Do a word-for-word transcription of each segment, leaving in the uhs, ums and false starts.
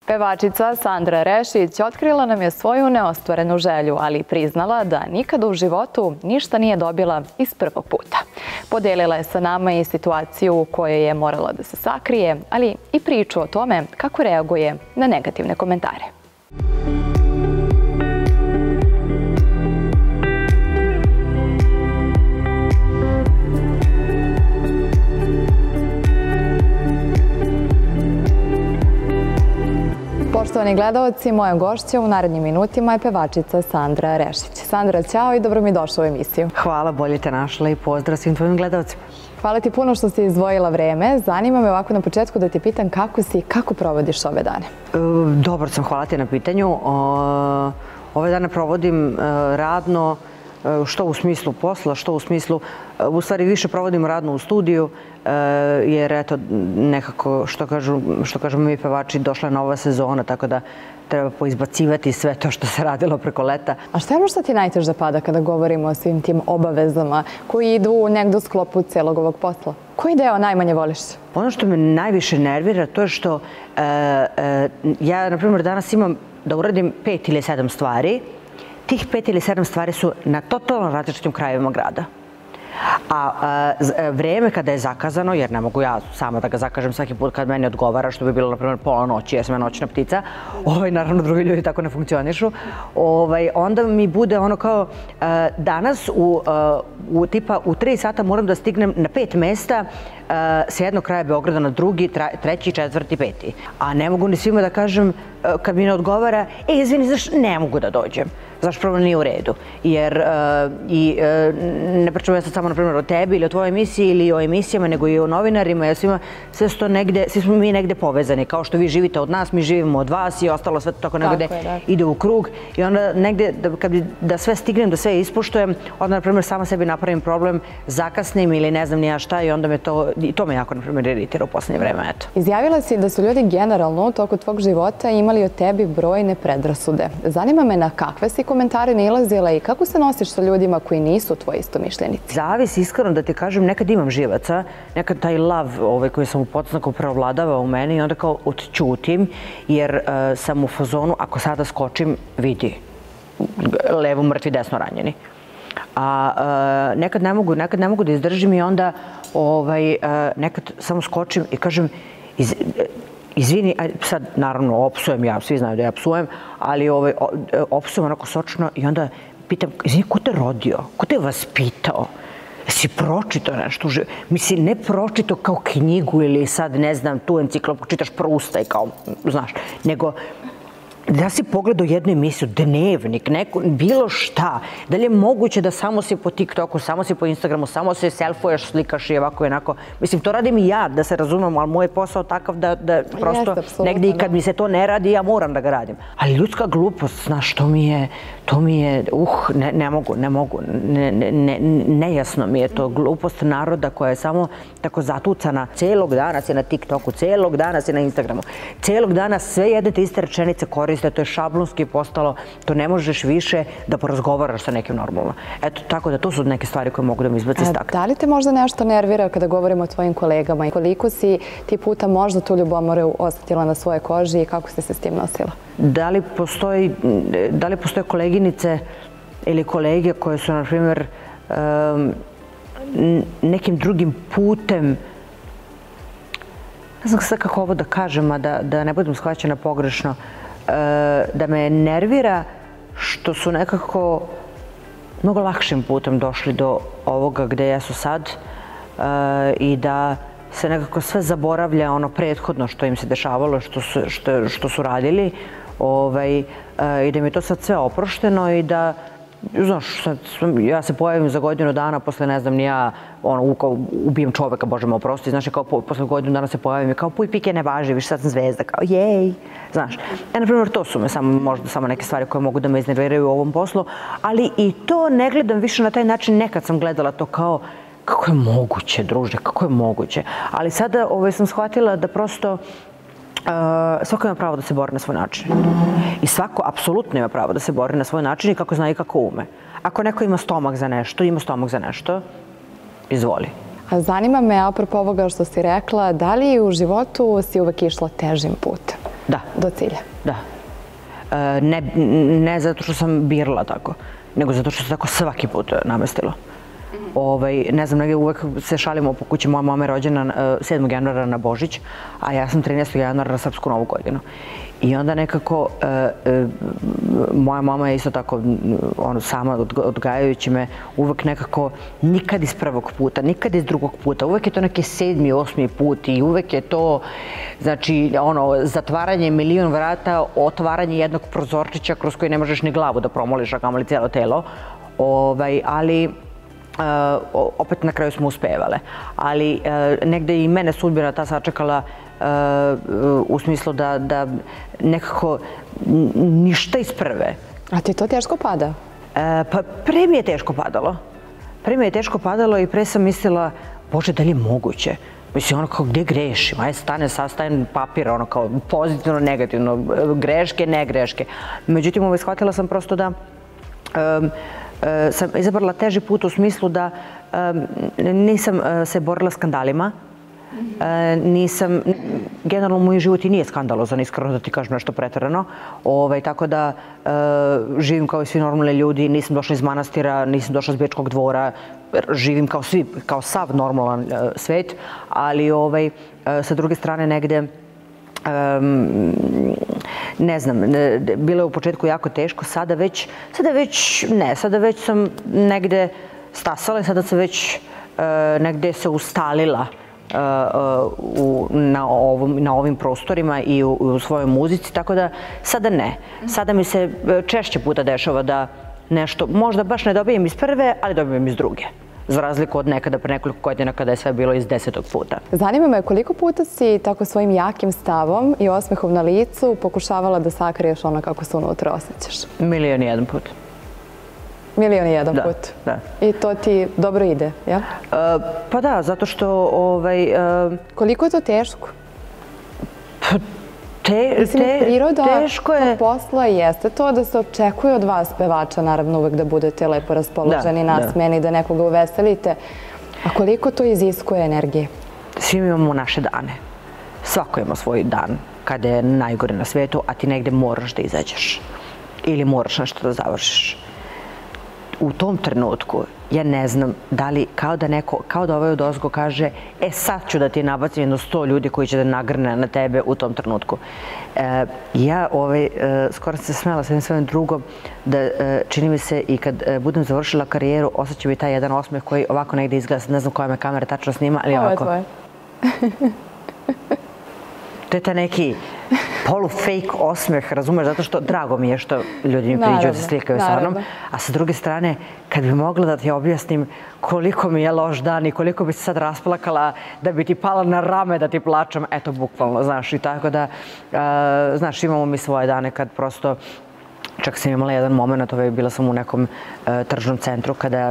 Pevačica Sandra Rešić otkrila nam je svoju neostvarenu želju, ali priznala da nikada u životu ništa nije dobila iz prvog puta. Podelila je sa nama i situaciju u kojoj je morala da se sakrije, ali i priču o tome kako reaguje na negativne komentare. Poštovani gledalci, moja gošća u narednim minutima je pevačica Sandra Rešić. Sandra, ćao i dobro mi došla u emisiju. Hvala, bolje te našla i pozdrav svim tvojim gledalcima. Hvala ti puno što si izdvojila vreme. Zanima me ovako na početku da ti pitam kako si i kako provodiš ove dane. Dobar sam, hvala ti na pitanju. Ove dane provodim radno, što u smislu posla, što u smislu, u stvari više provodim radno u studiju, jer eto nekako, što kažu, što kažemo mi pevači, došla je nova sezona, tako da treba poizbacivati sve to što se radilo preko leta. A šta je ono što ti najteže pada kada govorimo o svim tim obavezama koji idu negdje u sklopu celog ovog posla? Koji deo najmanje voliš? Ono što me najviše nervira to je što ja, na primjer, danas imam da uradim pet ili sedam stvari. Tih pet ili sedam stvari su na totalno različitim krajevima grada. A vreme kada je zakazano, jer ne mogu ja sama da ga zakažem svaki put kad meni odgovara, što bi bilo, na primjer, pola noći, jer sam ja noćna ptica, naravno drugi ljudi tako ne funkcionišu, onda mi bude ono kao danas tipa u tri sata moram da stignem na pet mesta sa jednog kraja Beograda na drugi, treći, četvrti, peti. A ne mogu ni svima da kažem kad mi ne odgovara, e, izvini, znaš, ne mogu da dođem. Zašto problem nije u redu? Jer ne pričam ja sad samo, na primjer, o tebi ili o tvojoj emisiji ili o emisijama, nego i o novinarima, jer svima, sve su to negde, svi smo mi negde povezani. Kao što vi živite od nas, mi živimo od vas i ostalo sve to tako negde ide u krug. I onda negde, da sve stignem, da sve ispoštujem, onda, na primjer, sama sebi napravim problem, zakasnim ili ne znam ni ja šta i onda me to, i to me jako, na primjer, iritira u poslednje vreme, eto. Izjavila si da su ljudi generalno u toku tvog života imali o tebi brojne predrasude. Zanima me na kakve si komentare nailazila i kako se nosiš sa ljudima koji nisu tvoji istomišljenici? Zavisi, iskreno da ti kažem, nekad imam živaca, nekad taj lav koji sam u podznaku preovladava u meni i onda kao odćutim, jer sam u fazonu, ako sada skočim, vidi, levo mrtvi, desno ranjeni. A nekad ne mogu, nekad ne mogu da izdržim i onda nekad samo skočim i kažem, izvini, sad naravno opsujem ja, svi znaju da ja psujem, ali opsujem onako sočno i onda pitam, izvini, ko te rodio? Ko te vaspitao? Jesi pročitao nešto? Mislim, ne pročitao kao knjigu ili sad, ne znam, tu enciklopediju, čitaš Prusta i kao, znaš, nego da si pogledao jednu emisiju, dnevnik, bilo šta, da li je moguće da samo si po TikToku, samo si po Instagramu, samo se selfuješ, slikaš i ovako i onako. Mislim, to radim i ja, da se razumem, ali moj je posao takav da prosto negdje i kad mi se to ne radi, ja moram da ga radim. Ali ljudska glupost, znaš, to mi je, to mi je, uh, ne mogu, ne mogu, nejasno mi je to glupost naroda koja je samo tako zatucana. Celog dana si na TikToku, celog dana si na Instagramu, celog dana sve jedne te iste rečenice koriste. To je šablonski postalo, to ne možeš više da porazgovaraš sa nekim normalno. Eto, tako da to su neke stvari koje mogu da mi izbaci iz takta. Da li te možda nešto nervira kada govorimo o tvojim kolegama i koliko si ti puta možda tu ljubomoru osetila na svojoj koži i kako si se s tim nosila? Da li postoji, da li postoje koleginice ili kolege koje su, na primjer, nekim drugim putem, ne znam sad kako ovo da kažem, a da ne budem shvaćena pogrešno, da me nervira što su nekako mnogo lakšim putem došli do ovoga gde jesu sad i da se nekako sve zaboravlja ono prethodno što im se dešavalo, što su radili i da mi je to sad sve oprošteno i da, znaš, ja se pojavim za godinu dana posle, ne znam, ni ja ubijem čoveka, Bože me oprosti, znaš, kao posle godinu dana se pojavim i kao puj pike ne važi, viš sad sam zvezda, kao jej, znaš. E, na primjer, to su me samo, možda samo neke stvari koje mogu da me iznerviraju u ovom poslu, ali i to ne gledam više na taj način, nekad sam gledala to kao, kako je moguće, druže, kako je moguće. Ali sada sam shvatila da prosto svako ima pravo da se bori na svoj način. I svako apsolutno ima pravo da se bori na svoj način i kako zna i kako ume. Ako neko ima stomak za nešto, ima stomak za nešto, izvoli. Zanima me, apropo ovoga što si rekla, da li u životu si uvek išla težim putem? Da. do cilja. Da. Ne, ne zato što sam birala tako, nego zato što se tako svaki put namestilo. Ovaj, ne znam, negdje uvek se šalimo po kući. Moja mama je rođena sedmog januara na Božić, a ja sam trinaestog januara na Srpsku novu godinu. I onda nekako, e, e, moja mama je isto tako, ono, sama odgajajući me, uvek nekako, nikad iz prvog puta, nikad iz drugog puta, uvek je to neki sedmi, osmi put i uvek je to, znači, ono, zatvaranje milion vrata, otvaranje jednog prozorčića kroz koji ne možeš ni glavu da promoliš, a kamoli cijelo telo, ovaj, ali Uh, opet na kraju smo uspevale. Ali uh, negde i mene sudbina ta sačekala uh, u smislu da, da nekako ništa iz prve. A ti to teško pada? Uh, pa pre mi je teško padalo. Pre mi je teško padalo i pre sam mislila, Bože, da li je moguće? Mislim, ono kao, gde grešim? Ajde, stane, sastajem papir, ono kao, pozitivno, negativno, greške, ne greške. Međutim, ovaj, shvatila sam prosto da um, sam izabrala teži put u smislu da nisam se borila skandalima. Nisam, generalno moj život i nije skandalozan, iskreno da ti kažem nešto preterano. Tako da živim kao i svi normalni ljudi, nisam došla iz manastira, nisam došla iz Bečkog dvora, živim kao svi, kao sav normalan svet, ali sa druge strane negde ne znam, bilo je u početku jako teško, sada već, sada već ne, sada već sam negde stasala i sada sam već negde se ustalila na ovim prostorima i u svojoj muzici, tako da sada ne. Sada mi se češće puta dešava da nešto, možda baš ne dobijem iz prve, ali dobijem iz druge. Za razliku od nekada pre nekoliko godina kada je sve bilo iz desetog puta. Zanima me koliko puta si tako svojim jakim stavom i osmehom na licu pokušavala da sakriješ ono kako se unutra osjećaš? Milion i jedan put. Milion i jedan put? Da. I to ti dobro ide, jel? Pa da, zato što... Koliko je to teško? Mislim, priroda tog posla jeste to da se očekuje od vas, pevača, naravno uvek da budete lepo raspoloženi, nasmejani, da nekoga uveselite. A koliko to iziskuje energije? Svi imamo naše dane. Svako ima svoj dan kada je najgore na svetu, a ti negde moraš da izađeš. Ili moraš nešto da završiš. U tom trenutku ja ne znam da li, kao da neko, kao da ovaj odozgo kaže, e sad ću da ti nabacim jedno sto ljudi koji će da nagrne na tebe u tom trenutku. Ja skoro sam se smela sa jednim svojim drugom da čini mi se i kad budem završila karijeru osjećam i taj jedan osmeh koji ovako negde izgleda, ne znam koja me kamera tačno snima, ali ovako. Ovo je tvoje. To je ta neki polu-fake osmeh, razumeš, zato što drago mi je što ljudi mi priđu da se slikaju sa mnom. A sa druge strane, kad bi mogla da ti objasnim koliko mi je loš dan i koliko bi se sad rasplakala da bi ti pala na rame da ti plačem, eto, bukvalno, znaš, i tako da, znaš, imamo mi svoje dane kad prosto, čak sam imala jedan moment, bila sam u nekom tržnom centru kada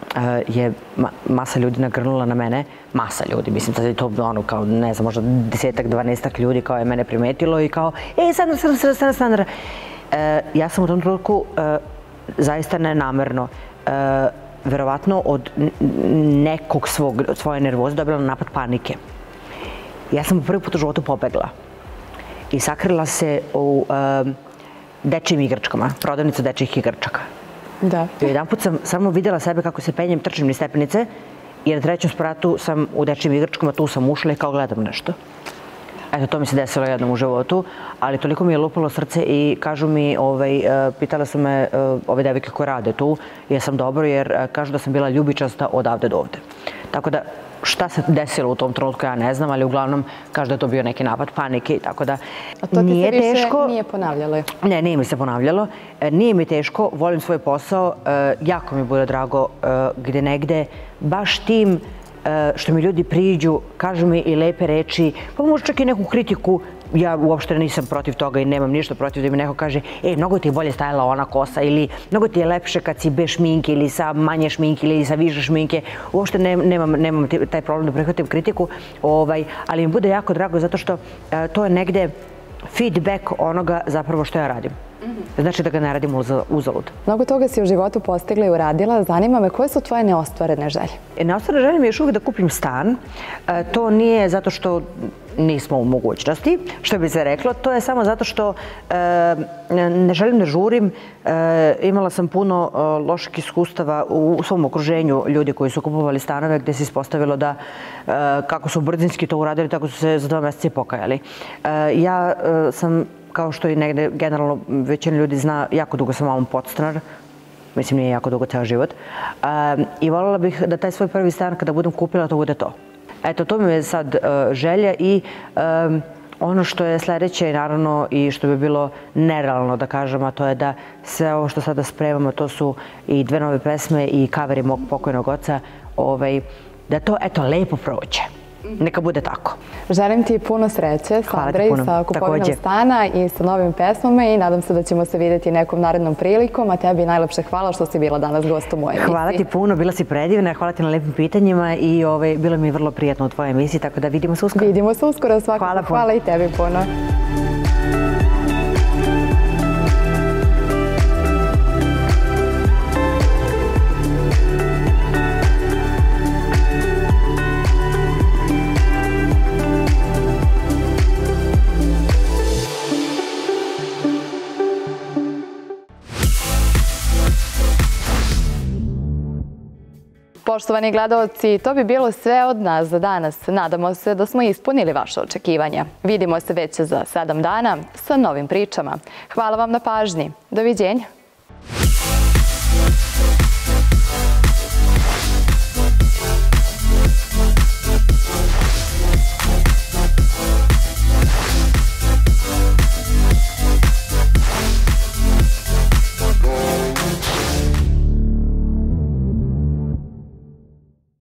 je masa ljudi nagrnula na mene, masa ljudi, mislim da je to ono kao, ne znam, možda desetak, dvanaestak ljudi kao je mene primetilo i kao, e, Sandra, Sandra, Sandra, Sandra. Ja sam u tom trenutku zaista nenamerno, verovatno od nekog svoje nervoze dobila napad panike. Ja sam prvi put u životu pobegla i sakrila se u dečijim igračkama, prodavnicu dečijih igračaka. Da. I jedan put sam samo vidjela sebe kako se penjem, trčim niz stepenice i na trećem spratu sam u dečijim igračkama, tu sam ušla i kao gledam nešto. Eto, to mi se desilo jednom u životu, ali toliko mi je lupalo srce i kažu mi, pitale su me ove devojke koje rade tu, jesam dobro jer kažu da sam bila ljubičasta odavde do ovde. Tako da, šta se desilo u tom trenutku, ja ne znam, ali uglavnom kažu da je to bio neki napad panike i tako da nije teško. A to ti se više nije ponavljalo? Ne, nije mi se ponavljalo. Nije mi teško, volim svoj posao, jako mi bude drago gde negde baš tim što mi ljudi priđu, kažu mi i lepe reči, pa možda čak i neku kritiku, ja uopšte nisam protiv toga i nemam ništa protiv da mi neko kaže e, mnogo ti je bolje stajala ona kosa ili mnogo ti je lepše kad si bez šminke ili sa manje šminke ili sa više šminke. Uopšte nemam taj problem da prihvatim kritiku, ali mi bude jako drago zato što to je negde feedback onoga zapravo što ja radim. Znači da ga ne radim uzalud. Mnogo toga si u životu postigla i uradila. Zanima me koje su tvoje neostvarene želje? Neostvarene želje mi je još uvijek da kupim stan. To nije zato što nismo u mogućnosti, što bi se reklo. To je samo zato što ne želim da žurim. Imala sam puno loših iskustava u svom okruženju ljudi koji su kupovali stanove gdje se ispostavilo da kako su brzinski to uradili, tako su se za dva mjeseca i pokajali. Ja sam, kao što i negde generalno većina ljudi zna, jako dugo sam ovom podstanar. Mislim, nije jako dugo ceo život. I voljela bih da taj svoj prvi stan, kada budem kupila, to bude to. Eto, to mi je sad želja i ono što je sledeće, naravno, i što bi bilo nerealno da kažem, a to je da sve ovo što sada spremamo, to su i dve nove pesme i kaveri mog pokojnog oca, da to, eto, lepo prođe. Neka bude tako. Želim ti puno sreće, Sandra, i sa kupovinom stana i sa novim pesmama i nadam se da ćemo se vidjeti nekom narednom prilikom, a tebi najlepše hvala što si bila danas gost u mojoj emisiji. Hvala ti puno, bila si predivna, hvala ti na lepim pitanjima i bilo mi je vrlo prijatno u tvojoj emisiji, tako da vidimo se uskoro. Vidimo se uskoro, svakako. Hvala i tebi puno. Poštovani gledalci, to bi bilo sve od nas za danas. Nadamo se da smo ispunili vaše očekivanja. Vidimo se već za sedam dana sa novim pričama. Hvala vam na pažnji. Doviđenja.